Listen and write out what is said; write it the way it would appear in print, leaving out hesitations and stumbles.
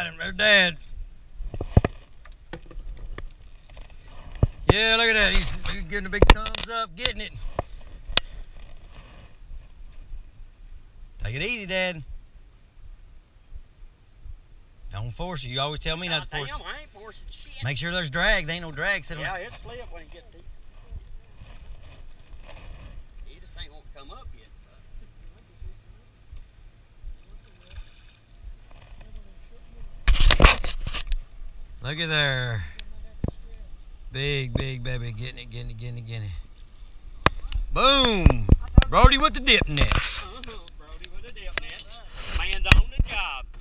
Got him. There's Dad. Yeah, look at that. He's giving a big thumbs up, getting it. Take it easy, Dad. Don't force it. You always tell me not to force it. I ain't forcing shit. Make sure there's drag. There ain't no drag sitting yeah, on. it's flip when it gets deep. He just ain't won't come up yet. Look at there. Big baby. Getting it. Boom. Brodie with the dip net. Brodie with the dip net. Man's on the job.